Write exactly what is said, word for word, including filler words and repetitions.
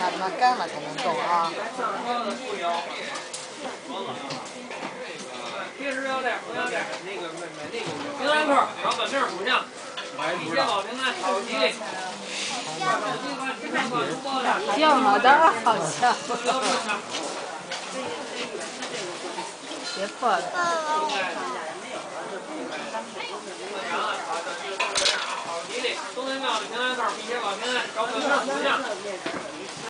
他妈干了才能动啊！ 贴纸腰带、红腰带，那个买买那个平安扣，找本命属相，一切保平安，好吉利。 掉脑袋儿好像。别破了。 好吉利，东南庙的平安扣，一切保平安，找本命属相。